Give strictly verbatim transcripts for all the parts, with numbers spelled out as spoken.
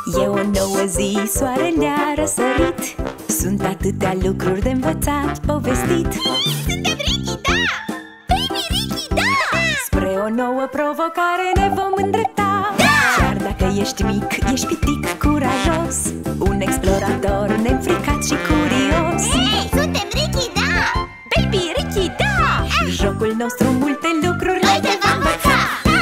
E o nouă zi, soarele a răsărit. Sunt atâtea lucruri de învățat, povestit. Suntem Ricky, da! Baby Ricky, da! Spre o nouă provocare ne vom îndrepta. Da! Chiar dacă ești mic, ești pitic curajos, un explorator neînfricat și curios. Hei, suntem Ricky, da! Baby Ricky, da! Jocul nostru multe lucruri Noi te vom învăța! Da!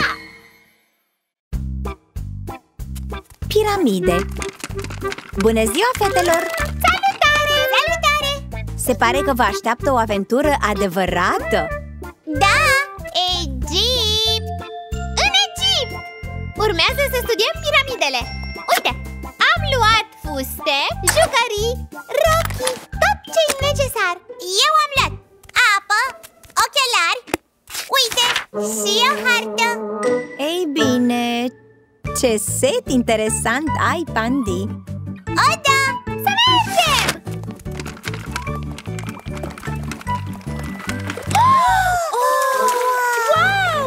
Piramide. Bună ziua, fetelor! Salutare! Salutare! Se pare că vă așteaptă o aventură adevărată. Da! Egipt! În Egipt! Urmează să studiem piramidele. Uite! Am luat fuste, jucării, rochii, tot ce-i necesar. Eu am luat apă, ochelari, uite, și o hartă. Ei bine, ce set interesant ai, Pandi! O, da! Să mergem! Oh! Wow!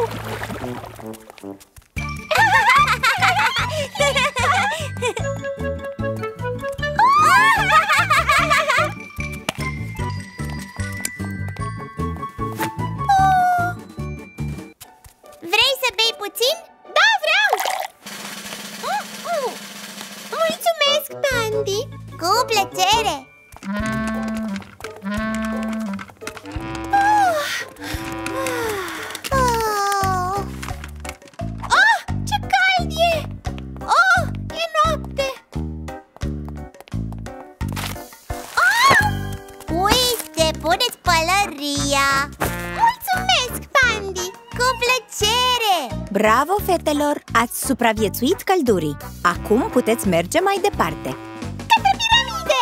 Vrei să bei puțin? Da, vreau! Mulțumesc, Pandi! Cu plăcere! Oh, ce cald e! Oh, e noapte! Oh! Uite, puneți pălăria! Mulțumesc, Pandi! Cu plăcere! Bravo, fetelor! Ați supraviețuit căldurii. Acum puteți merge mai departe. Către piramide!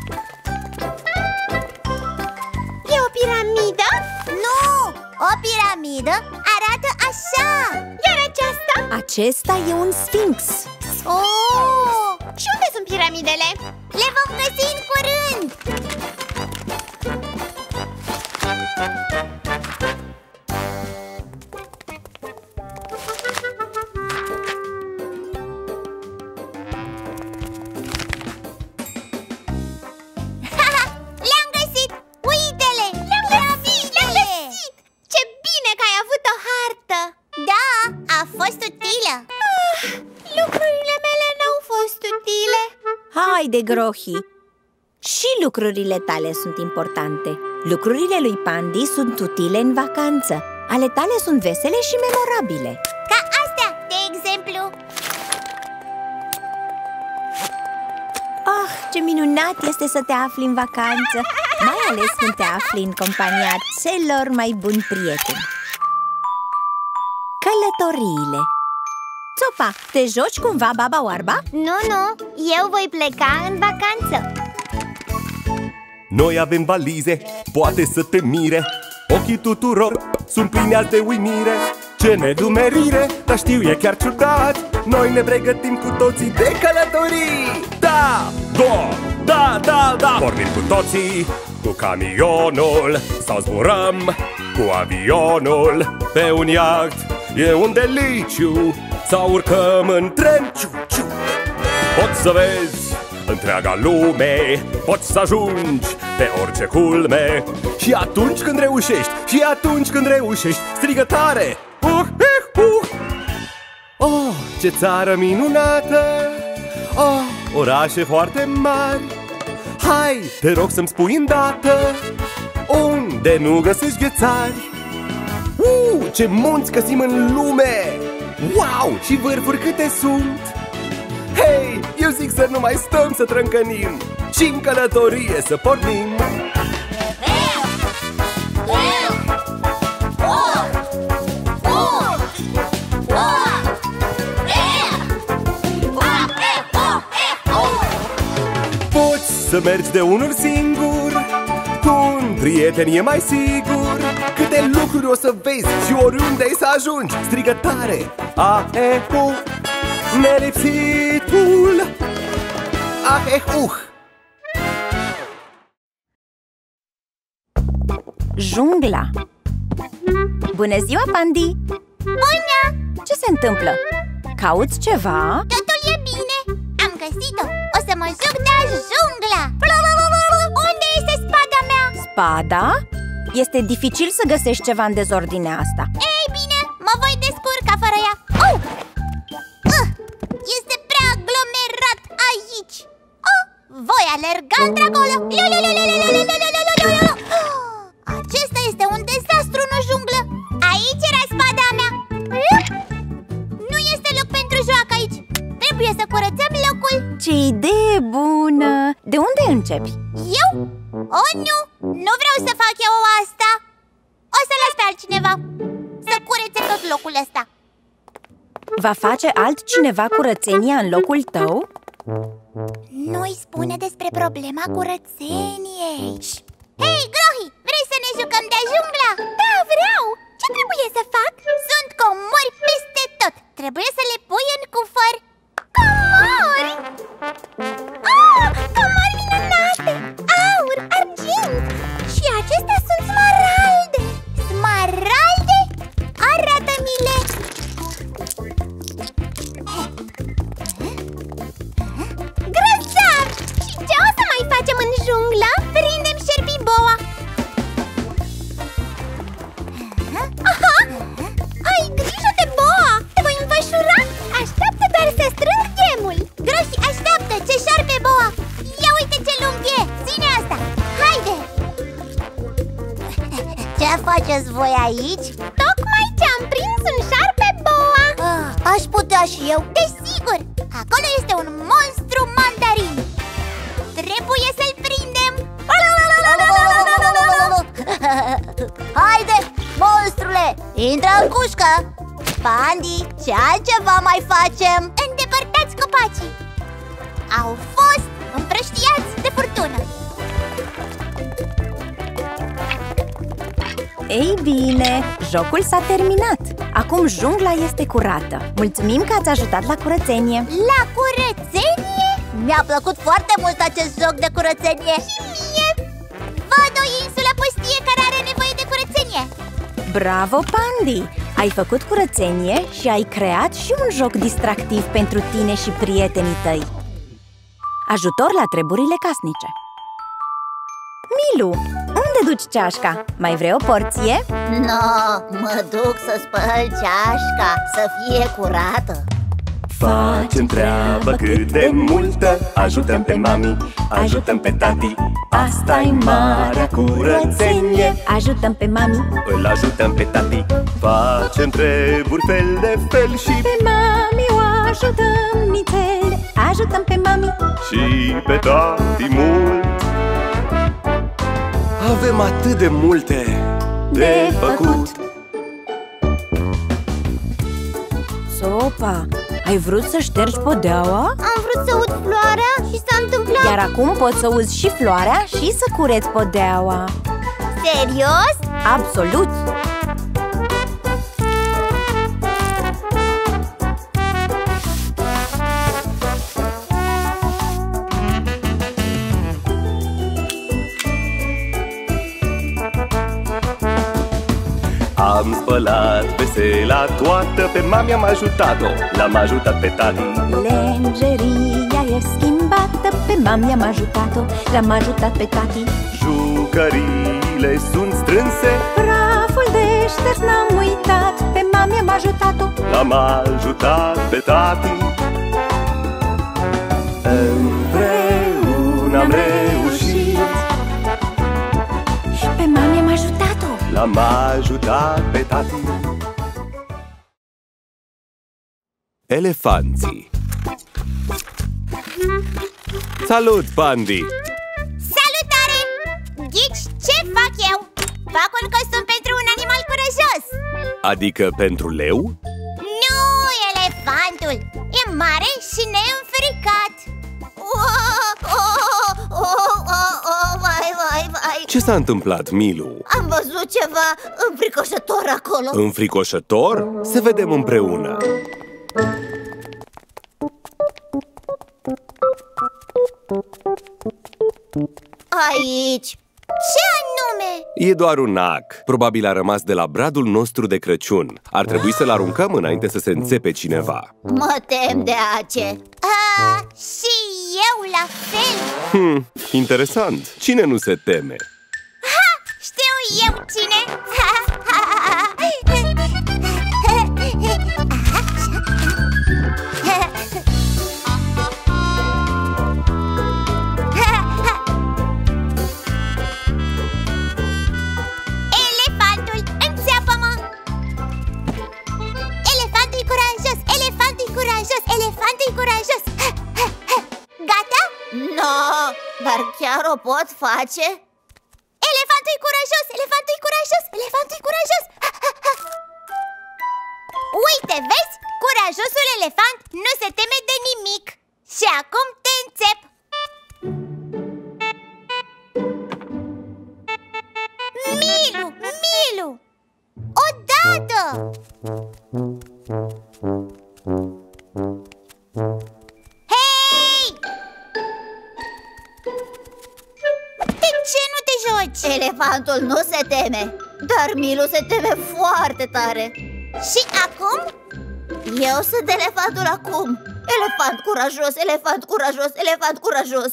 E o piramidă? Nu! O piramidă arată așa! Iar aceasta? Acesta e un sfinx. Oh! Și unde sunt piramidele? Le vom găsi în curând! Le-am găsit! Uite-le! Le-am găsit! Le-am găsit! Ce bine că ai avut o hartă! Da, a fost utilă! Ah, lucrurile mele n-au fost utile. Haide, Grohi! Și lucrurile tale sunt importante. Lucrurile lui Pandi sunt utile în vacanță. Ale tale sunt vesele și memorabile. Ca astea, de exemplu. Ah, ce minunat este să te afli în vacanță, mai ales când te afli în compania celor mai buni prieteni. Călătoriile. Țopa, te joci cumva Baba Oarba? Nu, nu, eu voi pleca în vacanță. Noi avem valize, poate să te mire. Ochii tuturor sunt plini azi de uimire. Ce nedumerire, dar știu e chiar ciudat. Noi ne pregătim cu toții de călătorii. Da, da, da, da, da. Pornim cu toții cu camionul sau zburăm cu avionul pe un iaht. E un deliciu sau urcăm în tren. Ciu, ciu. Poți să vezi întreaga lume, poți să ajungi pe orice culme. Și atunci când reușești, și atunci când reușești, strigă tare: uh, uh, uh. Oh, ce țară minunată! Oh, orașe foarte mari. Hai, te rog să-mi spui îndată, unde nu găsești ghețari? Uh, ce munți găsim în lume! Wow, și vârfuri câte sunt! Hei, eu zic să nu mai stăm să trâncănim și în călătorie să pornim. Poți să mergi de unul singur, cu un prieten e mai sigur. Câte lucruri o să vezi și oriunde ai să ajungi. Strigă tare: a, e, u, nelipsitul. Ah, eh, uh. Jungla. Bună ziua, Pandi! Bună! Ce se întâmplă? Cauți ceva? Totul e bine! Am găsit-o! O să mă joc de jungla! Unde este spada mea? Spada? Este dificil să găsești ceva în dezordinea asta. Ei bine, mă voi descurca fără ea. Oh! Uh! Este prea aglomerat aici. Oh! Voi alerga într-acolo. Acesta este un dezastru în junglă. Aici era spada mea. Nu este loc pentru joacă aici. Trebuie să curățăm locul. Ce idee bună! De unde începi? Eu? Oh, nu! Nu vreau să fac eu asta. O să las pe altcineva să curețe tot locul ăsta. Va face altcineva curățenia în locul tău? Nu-i spune despre problema curățeniei. Hei, Grohi! Vrei să ne jucăm de jungla? Da, vreau! Ce trebuie să fac? Sunt comori peste tot. Trebuie să le pui în cufăr. Comori! Ah, comori minunate! Aur, argint! Și acestea sunt smaralde! Smaralde? Arată-mi-le! Grozav! Și ce o să mai facem în junglă? Prindem șerpiboa! Aha! Ai grijă de boa! Te voi înfășura! Așteaptă doar să strâng gemul! Groși, așteaptă! Ce șarpe boa! Ia uite ce lung e! Ține asta! Haide! Ce faceți voi aici? Tocmai ce-am prins un șarpe boa! Ah, aș putea și eu! Desigur! Acolo este un monstru mandarin! Trebuie să-l prindem! Haide, monstrule! Intră în cușcă! Pandi, ce altceva mai facem? Îndepărtați copacii! Au fost împrăștiați de furtună! Ei bine, jocul s-a terminat. Acum jungla este curată. Mulțumim că ați ajutat la curățenie. La curățenie? Mi-a plăcut foarte mult acest joc de curățenie. Și mie! Văd o insulă pustie care are nevoie de curățenie. Bravo, Pandi! Ai făcut curățenie și ai creat și un joc distractiv pentru tine și prietenii tăi. Ajutor la treburile casnice. Milu, unde duci ceașca? Mai vrei o porție? No, mă duc să spăl ceașca, să fie curată. Facem treabă cât de multă, ajutăm pe mami, ajutăm pe tati. Asta-i marea curățenie. Ajutăm pe mami, îl ajutăm pe tati. Facem treburi fel de fel și pe mami o ajutăm nițel. Ajutăm pe mami și pe tati mult. Avem atât de multe de, de făcut. Sopa, ai vrut să ștergi podeaua? Am vrut să ud floarea și s-a întâmplat. Iar acum poți să uzi și floarea și să cureți podeaua. Serios? Absolut! Am spălat vesela toată, pe mami am ajutat-o, l-am ajutat pe tati. Lenjeria e schimbată, pe mami am ajutat-o, l-am ajutat pe tati. Jucăriile sunt strânse, praful de șters n-am uitat, pe mami am ajutat-o, l-am ajutat pe tati. Împreună am reușit, pe mami am ajutat-o, l-am ajutat pe tati. Elefanții. Salut, Pandi! Salutare! Ghici ce fac eu? Fac un costum pentru un animal curajos. Adică pentru leu? Nu, elefantul! E mare și neînfricat. Oh, oh, oh, oh, oh, vai, vai, vai. Ce s-a întâmplat, Milu? Am văzut ceva înfricoșător acolo. Înfricoșător? Să vedem împreună. Aici. Ce anume? E doar un ac. Probabil a rămas de la bradul nostru de Crăciun. Ar trebui să-l aruncăm înainte să se înțepe cineva. Mă tem de ace. A, și eu la fel. Hmm, interesant. Cine nu se teme? Ha, știu eu cine. Elefantul, înțeapă-mă! Elefantul e curajos, elefantul e curajos, elefantul e curajos. Gata? No, dar chiar o pot face? Elefantul e curajos, elefantul e curajos, elefantul e curajos. Uite, vezi? Curajosul elefant nu se teme de nimic. Și acum te înțep. Milu, Milu! Odată! Hei! De ce nu te joci? Elefantul nu se teme, dar Milu se teme foarte tare. Și acum? Eu sunt elefantul acum. Elefant curajos, elefant curajos, elefant curajos.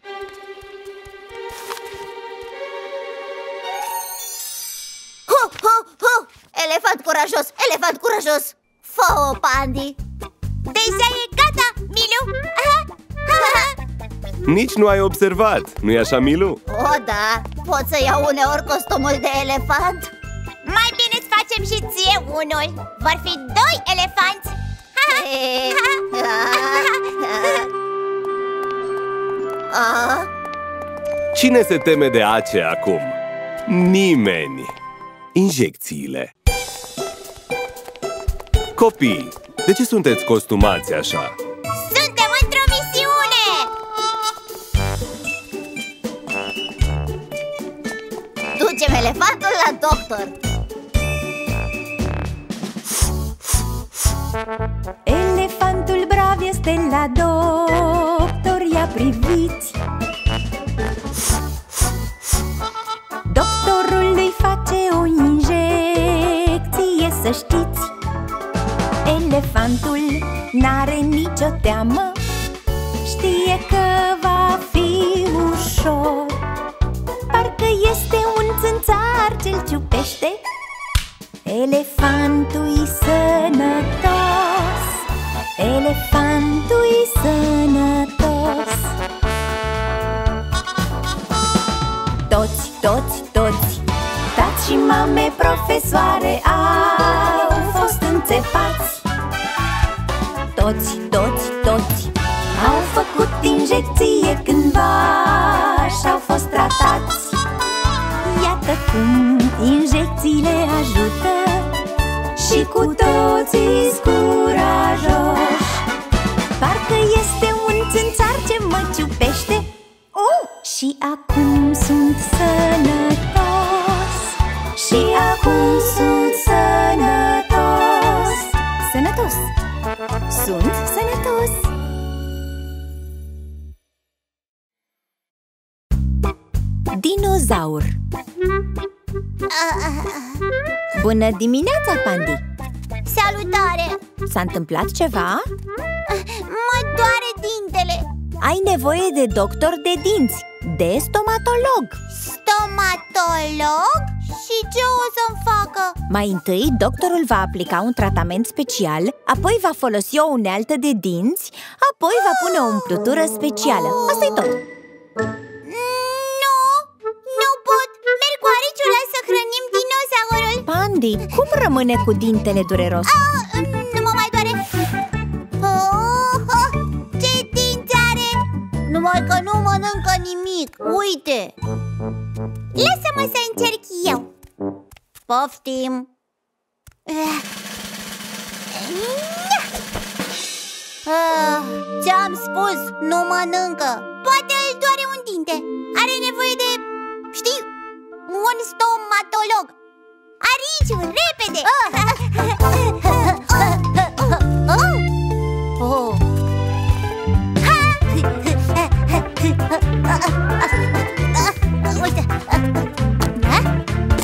Hu, hu, hu! Elefant curajos, elefant curajos. Fă-o, Pandi. Deja e gata, Milu. Nici nu ai observat, nu-i așa, Milu? O, da, pot să iau uneori costumul de elefant. Mai bine îți facem și ție unul. Vor fi doi elefanți. Cine se teme de ace acum? Nimeni. Injecțiile. Copii, de ce sunteți costumați așa? Suntem într-o misiune! Ducem elefantul la doctor. Elefantul brav este la doctor, i-a privit. Doctorul îi face o injecție, să știți. Elefantul n-are nicio teamă, știe că va fi ușor. Parcă este un țânțar ce-l ciupește. Elefantul-i sănătos, elefantul-i sănătos. Toți, toți, toți, tați și mame profesoare au fost înțepați. Toți, toți, toți au făcut injecție cândva și-au fost tratați. Iată cum injecțiile ajută și cu toții-s curajoși. Parcă este un țânțar ce mă ciupește. Oh! Și acum sunt sănătos, și acum sunt sănătos. Sănătos! Sunt sănătos! Dinozaur. Bună dimineața, Pandi! Salutare! S-a întâmplat ceva? Mă doare dintele. Ai nevoie de doctor de dinți, de stomatolog. Stomatolog? Și ce o să-mi facă? Mai întâi, doctorul va aplica un tratament special, apoi va folosi o unealtă de dinți, apoi va pune o umplutură specială. Asta-i tot. Nu, nu pot. Merg cu ariciul să hrănim dinozaurul. Pandi, cum rămâne cu dintele dureros? Ah, nu mă mai doare. Oh, oh, ce dinți are? Numai că nu mănâncă nimic. Uite. Lasă-mă să încerc eu. Poftim. Ah, ți-am spus, nu mănâncă. Poate îl doare un dinte. Are nevoie de, știi, un stomatolog. Ariciu, repede! Oh. Uite.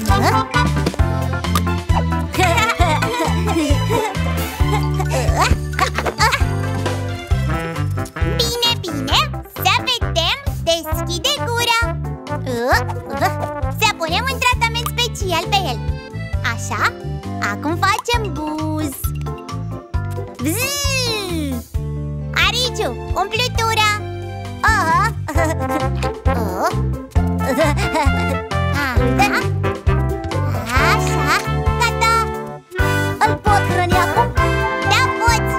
Bzzz! Ariciu, umplutura! Oh. Oh. Așa, gata! Îl pot hrăni acum? Da, poți!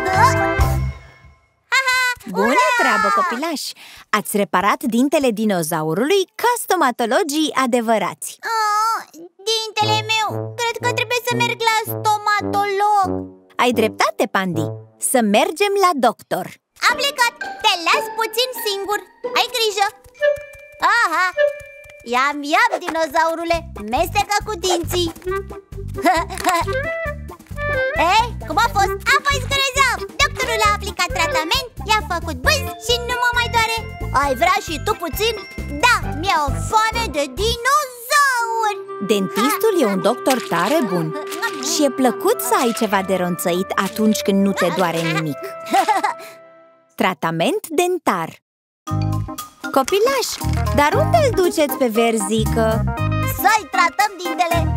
Bună treabă, copilași! Ați reparat dintele dinozaurului ca stomatologii adevărați. Oh, dintele meu! Cred că trebuie să merg la stomatolog. Ai dreptate, Pandi! Să mergem la doctor. Am plecat! Te las puțin singur! Ai grijă! Aha! Iam, iam, dinozaurule! Mestecă cu dinții! Ei, cum a fost? A fost grozav! Doctorul a aplicat tratament, i-a făcut bâz și nu mă mai doare. Ai vrea și tu puțin? Da, mi-e o foame de dinozauri! Dentistul e un doctor tare bun și e plăcut să ai ceva de ronțăit atunci când nu te doare nimic. Tratament dentar. Copilași, dar unde îl duceți pe Verzică? Să-i tratăm dintele!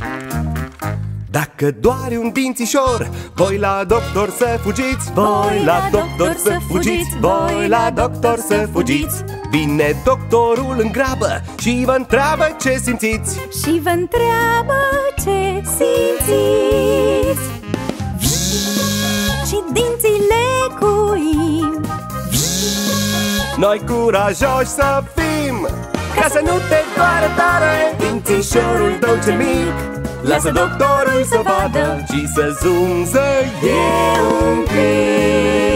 Dacă doare un dințișor, voi la doctor să fugiți. Voi la doctor să fugiți. Voi la doctor să fugiți. Vine doctorul în grabă și vă întreabă ce simțiți. Și vă întreabă ce simțiți. Și dinții lecuim. Noi curajoși să fim, ca să nu te doară tare dințișorul tău cel mic. Lasă doctorul să vadă și să zumzăie un pic.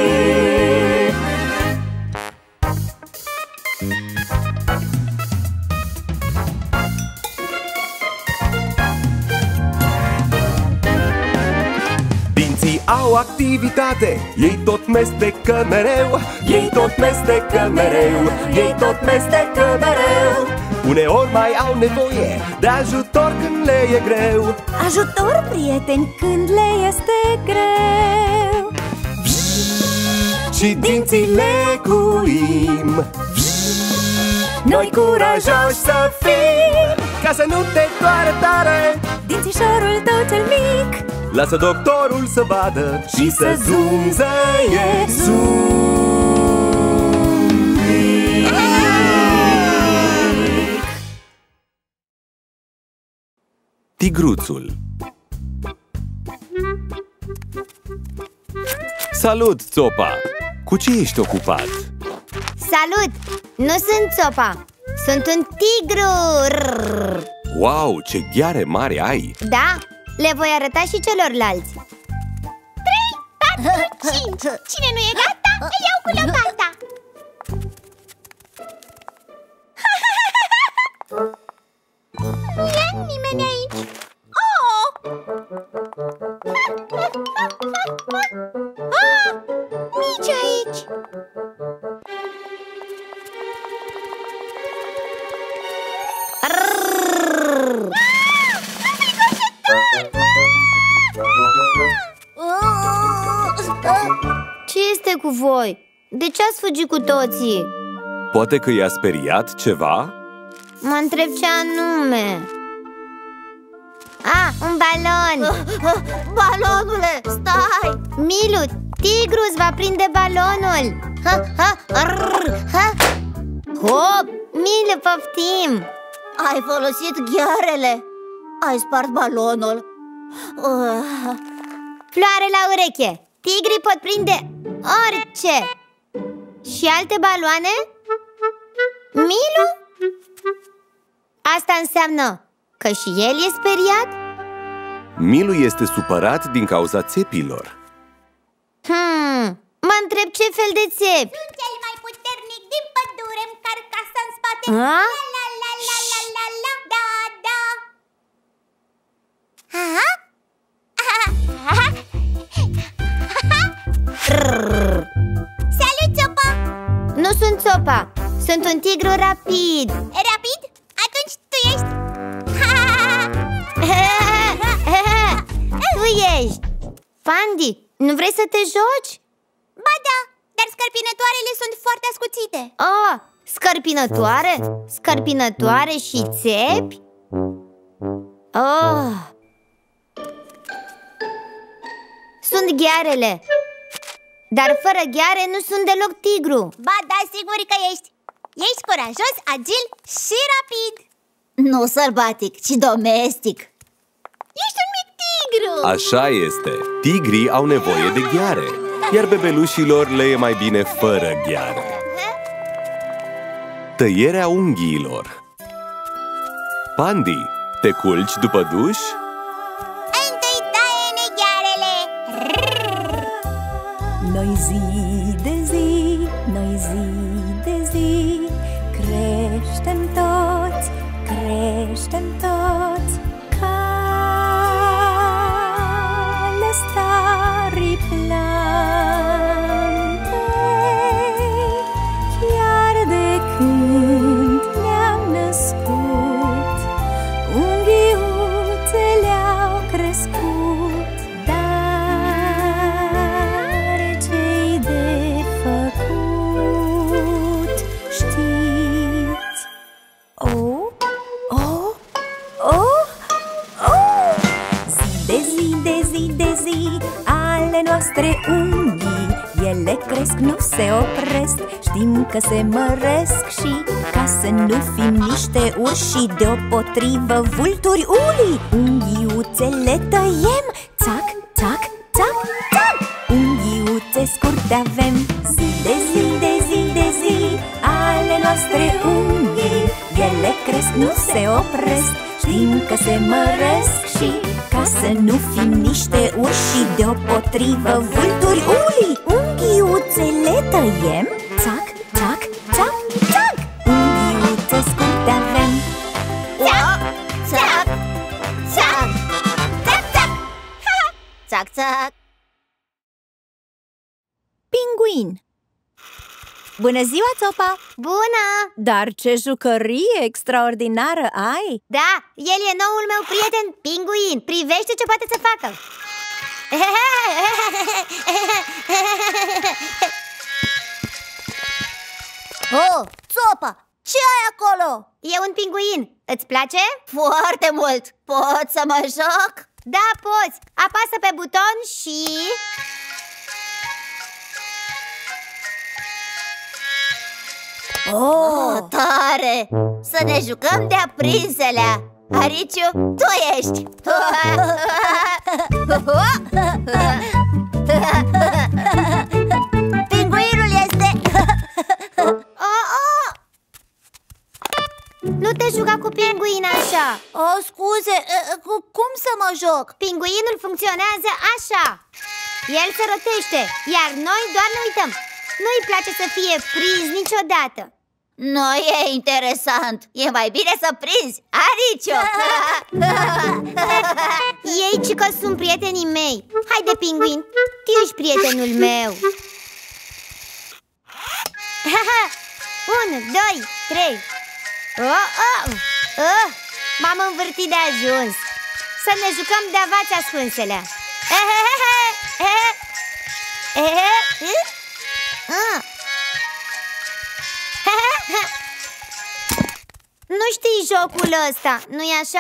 Dinții au activitate, ei tot mestecă mereu. Ei tot mestecă mereu, ei tot mestecă mereu. Uneori mai au nevoie de ajutor când le e greu. Ajutor, prieteni, când le este greu. Și dinții lecuim. Noi curajoși să fim, ca să nu te doare tare Dințișorul tău cel mic. Lasă doctorul să vadă și să zumzăie zumbic. Tigruțul. Salut, Țopa! Cu ce ești ocupat? Salut! Nu sunt Țopa, sunt un tigru! Wow, ce gheare mari ai! Da, le voi arăta și celorlalți. Trei, patru, cinci. Cine nu e gata, îl iau cu lopata. E nimeni aici. Oh! Ah, nici aici. Ce este cu voi? De ce ați fugit cu toții? Poate că i-a speriat ceva? Mă întreb ce anume. Ah, un balon. Balonule, stai! Milu, tigru îți va prinde balonul. Ha, ha, arr, ha. Hop, Milu, poftim. Ai folosit ghearele. Ai spart balonul. uh. Floare la ureche. Tigrii pot prinde orice. Și alte baloane? Milu? Asta înseamnă că și el e speriat? Milu este supărat din cauza țepilor. Hmm, mă întreb ce fel de țepi. Cel mai puternic din pădure, îmi car casa în spate. La la la la la la la, da da. Aha. Aha. Salut, Țopa! Nu sunt Țopa, sunt un tigru rapid. Rapid? Atunci tu ești. Tu ești. Pandi, nu vrei să te joci? Ba da, dar scărpinătoarele sunt foarte ascuțite. Oh, scărpinătoare? Scărpinătoare și țepi? Oh. sunt ghearele. Dar fără gheare nu sunt deloc tigru. Ba da, sigur că ești. Ești curajos, agil și rapid. Nu sălbatic, ci domestic. Ești un mic tigru. Așa este, tigrii au nevoie de gheare, iar bebelușilor le e mai bine fără gheare. Tăierea unghiilor. Pandi, te culci după duș? Întâi taie-ne ghearele. Noi zi de zi, noi zi de zi, creștem toți, creștem toți, ca lăstarii plantei. Chiar de când ne-am născut, unghiuțele au crescut, dar ce-i de făcut, știți? Oh, oh, oh, oh! Zi de zi, de zi, de zi, ale noastre unghii, ele cresc, nu se opresc, știm că se măresc și ca să nu fim niște urși, deopotrivă vulturi uli, unghiuțele tăiem, țac, țac, țac, țac, unghiuțe scurte avem. Zi de zi, de zi, de zi, ale noastre unghii, ele cresc, nu se opresc, știm că se măresc și ca să nu fim niște urși, deopotrivă vulturi uli, unghiuțele tăiem, țac, țac, țac, țac, unghiuțe scurte avem. Țac, țac, țac, țac, țac, țac, țac. Pinguin. Bună ziua, Țopa! Bună! Dar ce jucărie extraordinară ai! Da, el e noul meu prieten Pinguin. Privește ce poate să facă. Oh, Țopa, ce ai acolo? E un pinguin. Îți place? Foarte mult. Pot să mă joc? Da, poți. Apasă pe buton și... Oh, tare! Să ne jucăm de aprinselea. Ariciu, tu ești. Pinguinul este... oh, oh. Nu te juca cu pinguin așa. Oh, scuze, cum să mă joc? Pinguinul funcționează așa. El se rotește, iar noi doar ne uităm. Nu-i place să fie prins niciodată. Nu e interesant. E mai bine să prinzi, Aricio. Ei, ci că sunt prietenii mei. Haide, pinguin, tu ești prietenul meu. Unu, doi, trei. Oh, oh, oh. M-am învârtit de ajuns. Să ne jucăm de avați ascunselea. Nu știi jocul ăsta, nu-i așa?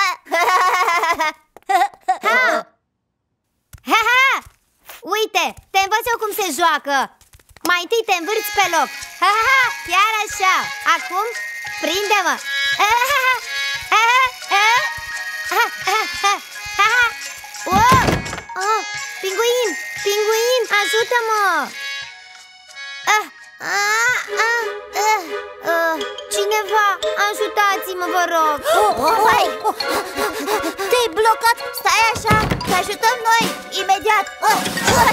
Ha! Ha, ha! Uite, te învăț eu cum se joacă. Mai întâi te învârți pe loc. Ha, ha, chiar așa. Acum, prinde-mă. Ha, ha, ha, ha, ha, ha, ha, ha, ha. Oh! Oh! Pinguin! Pinguin! Ajută-mă! Ah, ah, ah, ah, ah. Cineva, ajutați-mă, vă rog! Oh, oh, oh. Te-ai blocat? Stai așa, te ajutăm noi, imediat! Oh, oh.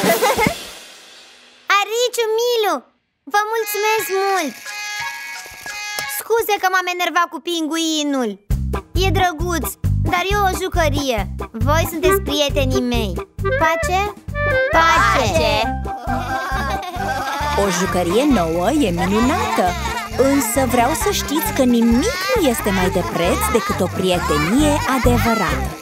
Ariciu, Milu, vă mulțumesc mult! Scuze că m-am enervat cu pinguinul. E drăguț, dar e o jucărie. Voi sunteți prietenii mei. Pace? Pace! O jucărie nouă e minunată, însă vreau să știți că nimic nu este mai de preț decât o prietenie adevărată.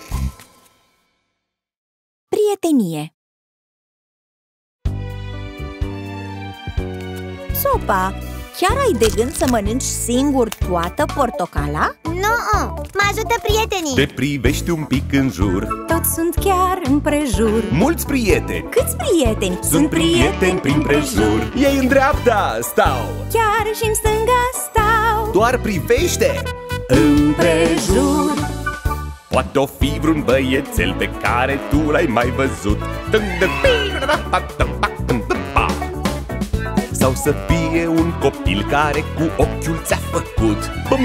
Prietenie. Țopa, Chiar ai de gând să mănânci singur toată portocala? Nu, mă ajută prietenii. Te privești un pic în jur, Toți sunt chiar împrejur. mulți prieteni, Câți prieteni? sunt prieteni prin prejur. Ei în dreapta stau, Chiar și în stânga stau doar privește împrejur. Poate o fi vreun băiețel pe care tu l-ai mai văzut, sau să fie un copil care cu ochiul ți-a făcut,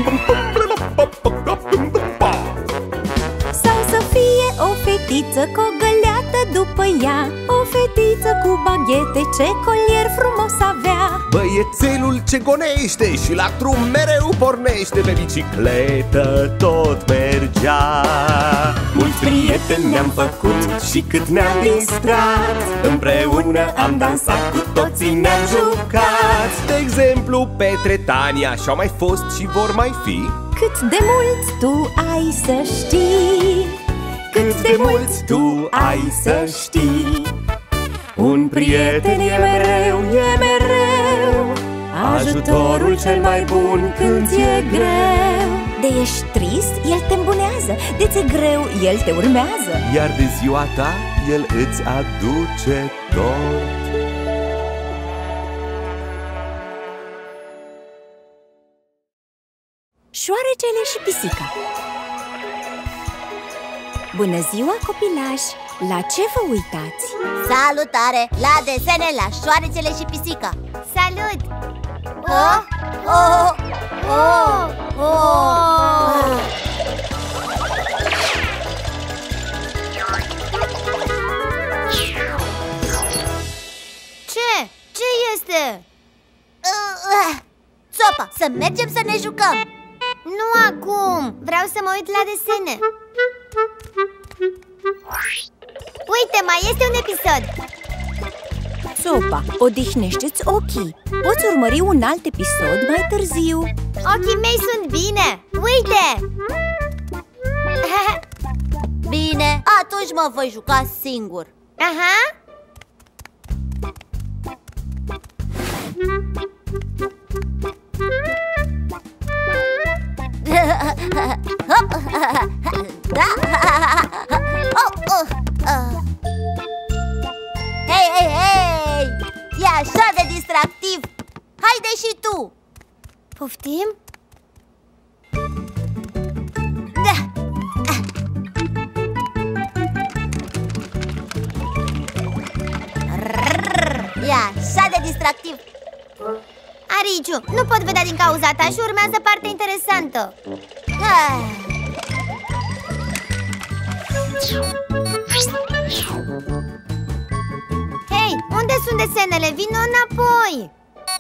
Sau să fie o fetiță cu o găleată după ea, o fetiță cu baghete, ce colier frumos avea. băiețelul ce gonește și la drum mereu pornește, pe bicicletă tot mergea. Mulți prieteni ne-am făcut și cât ne-am distrat, împreună am dansat, cu toții ne-am jucat. De exemplu, Petre, Tania și-au mai fost și vor mai fi. Cât de mult tu ai să știi, Cât de mult tu ai să știi. Un prieten e mereu, e mereu ajutorul cel mai bun când ți-e greu. De ești trist, el te îmbunează, de ți-e greu, el te urmează. Iar de ziua ta, el îți aduce tot. Șoarecele și pisica. Bună ziua, copilași! La ce vă uitați? Salutare! La desene la Șoarecele și pisica. Salut! Oh, oh, oh, oh. Ce? Ce este? Țopa, să mergem să ne jucăm. Nu acum, vreau să mă uit la desene. Uite, mai este un episod. Țopa, odihnește-ți ochii. Poți urmări un alt episod mai târziu. Ochii mei sunt bine. Uite! Bine, atunci mă voi juca singur. Aha. Hei, hei, hei! E așa de distractiv! Haide și tu! Poftim? Da. E așa de distractiv! Ariciu, nu pot vedea din cauza ta și urmează partea interesantă. Ah. Hei, unde sunt desenele? Vino înapoi!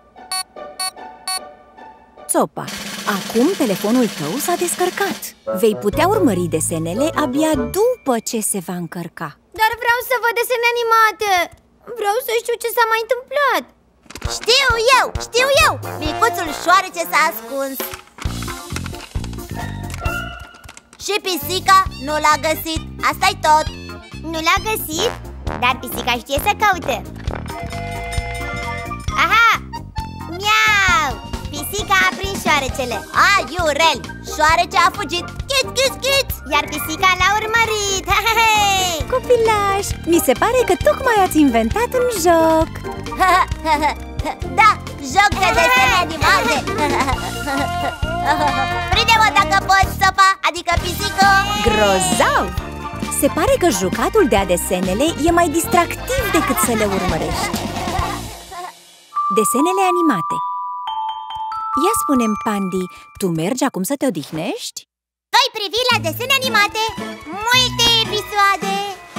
Țopa, acum telefonul tău s-a descărcat. Vei putea urmări desenele abia după ce se va încărca. Dar vreau să văd desene animate! Vreau să știu ce s-a mai întâmplat. Știu eu, știu eu! Micuțul șoarece s-a ascuns și pisica nu l-a găsit. Asta-i tot. Nu l-a găsit? Dar pisica știe să caute. Aha! Miau! Pisica a prins șoarecele. Aiurel! Șoarece a fugit. Chit, chit, chit! Iar pisica l-a urmărit. Hei! Copilași, mi se pare că tocmai ați inventat un joc. Da, joc de desene animate. Prinde-mă dacă poți, Țopa, adică pisică. Grozav! Se pare că jucatul de-a desenele e mai distractiv decât să le urmărești. Desenele animate. Ia spune-mi, Pandi, tu mergi acum să te odihnești? Voi privi la desene animate multe episoade.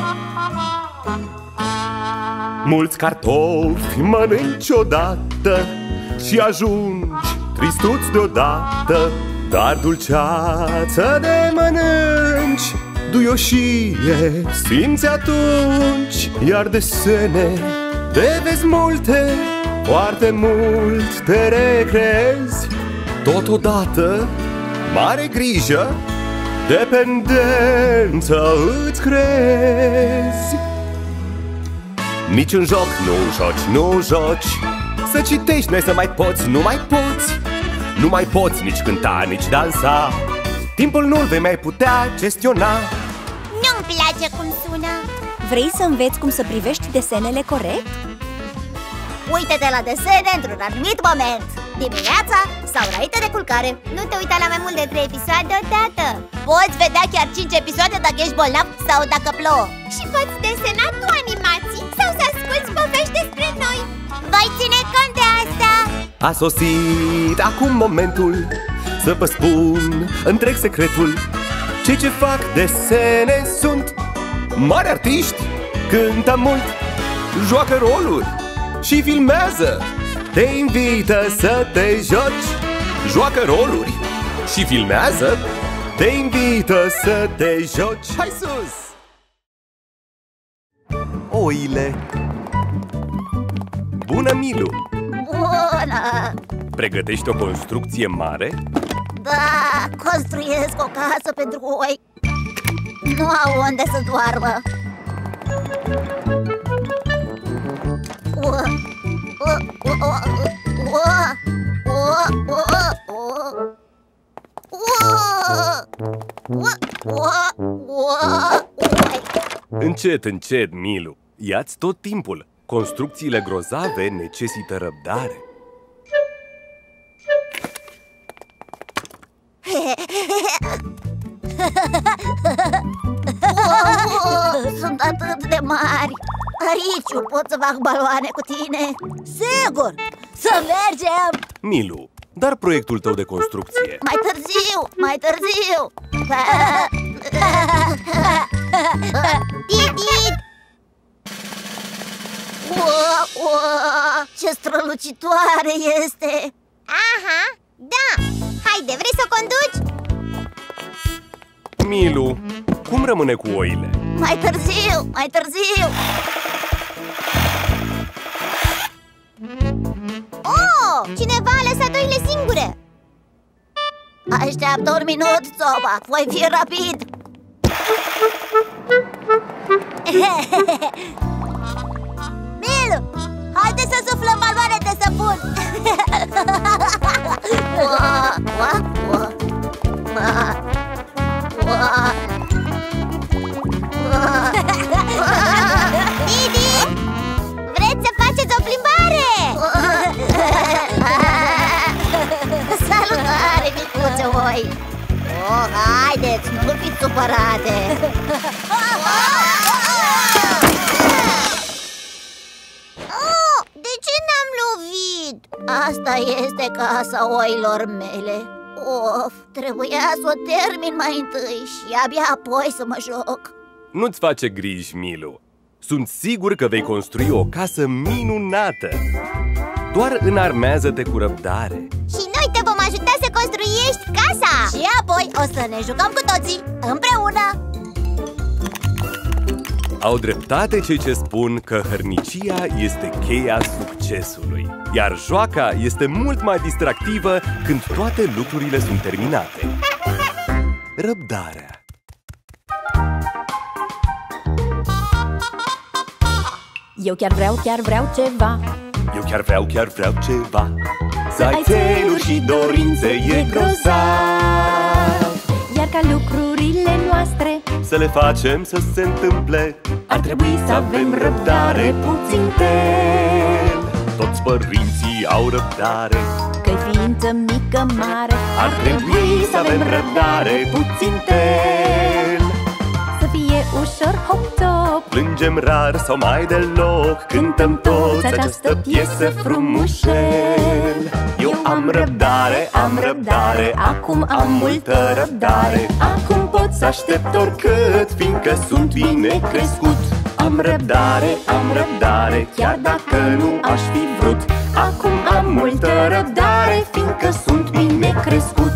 Mulți cartofi mănânci odată și ajungi tristuț deodată, dar dulceață de mănânci, duioșie simți atunci. Iar desene te vezi multe, foarte mult te recrezi. Totodată, mare grijă, dependență îți crezi. Niciun joc nu joci, nu joci. Să citești, noi să mai poți, nu mai poți. Nu mai poți nici cânta, nici dansa. Timpul nu-l vei mai putea gestiona. Nu-mi place cum sună. Vrei să înveți cum să privești desenele corect? Uită-te la desene într-un anumit moment, dimineața sau înainte de culcare. Nu te uita la mai mult de trei episoade odată. Poți vedea chiar cinci episoade dacă ești bolnav sau dacă plouă. Și poți desena tu animații sau să asculti povești despre noi. Voi ține cont de asta. A sosit acum momentul să vă spun întreg secretul. Cei ce fac desene sunt mari artiști, cântă mult, joacă roluri și filmează. Te invită să te joci. Joacă roluri și filmează. Te invită să te joci. Hai sus! Oile. Bună, Milu! Bună! Pregătești o construcție mare? Da, construiesc o casă pentru oi. Nu au unde să doarmă. Încet, încet, Milu. Ia-ți tot timpul. Construcțiile grozave necesită răbdare. Sunt atât de mari. Aici pot să fac baloane cu tine. Sigur, să mergem. Milu, dar proiectul tău de construcție? Mai târziu, mai târziu. Didi! Ce strălucitoare este! Aha, da! Haide, vrei să conduci? Milu, cum rămâne cu oile? Mai târziu, mai târziu! Oh, cineva a lăsat oile singure! Așteaptă un minut, Țoba, voi fi rapid! Milu, haide să suflăm baloane de săpun! Didi, vreți să faceți o plimbare? Salutare, micuțe oi! Oh, haideți, nu fiți supărate! Oh, de ce n-am lovit? Asta este casa oilor mele. Of, trebuia să o termin mai întâi și abia apoi să mă joc. Nu-ți face griji, Milu. Sunt sigur că vei construi o casă minunată. Doar înarmează-te cu răbdare. Și noi te vom ajuta să construiești casa. Și apoi o să ne jucăm cu toții împreună. Au dreptate cei ce spun că hărnicia este cheia succesului, iar joaca este mult mai distractivă când toate lucrurile sunt terminate. Răbdarea. Eu chiar vreau, chiar vreau ceva. Eu chiar vreau, chiar vreau ceva. Să ai țeluri și dorințe e grozav. Iar ca lucrurile noastre să le facem să se întâmple, ar trebui să avem răbdare puțin tel. Toți părinții au răbdare, că-i ființă mică, mare, ar trebui să avem răbdare puțin tel. Să fie ușor, hop-top, plângem rar sau mai deloc, cântăm toți această piesă frumușel. Eu am răbdare, am răbdare, acum am multă răbdare. Acum pot să aștept oricât, fiindcă sunt bine crescut. Am răbdare, am răbdare, chiar dacă nu aș fi vrut. Acum am multă răbdare, fiindcă sunt bine crescut.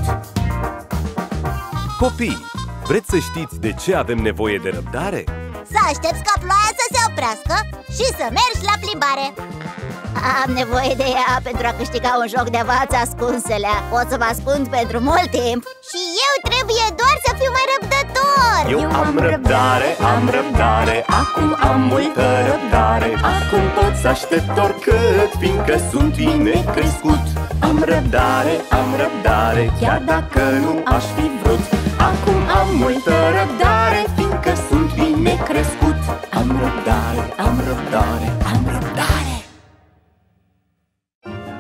Copii, vreți să știți de ce avem nevoie de răbdare? Să aștepți ca ploaia să se oprească și să mergi la plimbare. Am nevoie de ea pentru a câștiga un joc de avați ascunselea. Pot să mă ascund pentru mult timp. Și eu trebuie doar să fiu mai răbdător. Eu am răbdare, am răbdare, acum am multă răbdare. Acum pot să aștept oricât, fiindcă sunt bine crescut. Am răbdare, am răbdare, chiar dacă nu aș fi vrut. Acum am multă răbdare, fiindcă sunt bine crescut. Am răbdare, am răbdare, am răbdare.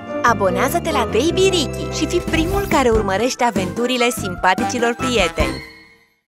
Abonează-te la Baby Ricky și fii primul care urmărește aventurile simpaticilor prieteni.